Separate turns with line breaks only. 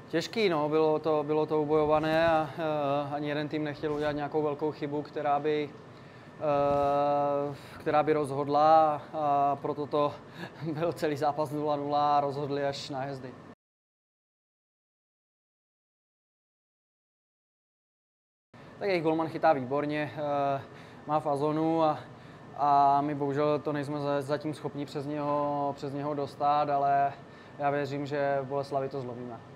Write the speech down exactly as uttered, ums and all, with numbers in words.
Těžký, no, bylo to, bylo to ubojované a uh, ani jeden tým nechtěl udělat nějakou velkou chybu, která by, uh, která by rozhodla, a proto to byl celý zápas nula nula a rozhodli až nájezdy. Tak jejich golman chytá výborně, uh, má fazonu a, a my bohužel to nejsme zatím schopni přes něho, přes něho dostat, ale já věřím, že v Boleslavi to zlomíme.